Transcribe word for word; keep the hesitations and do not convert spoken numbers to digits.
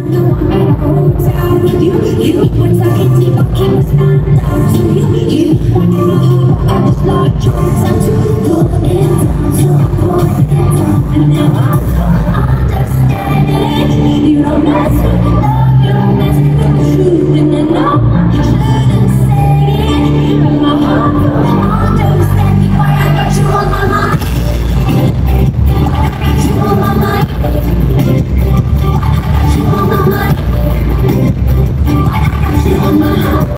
No, I'm in a hotel with you. You want to get deep, I can't stand down to you. You want to know how I just like jokes.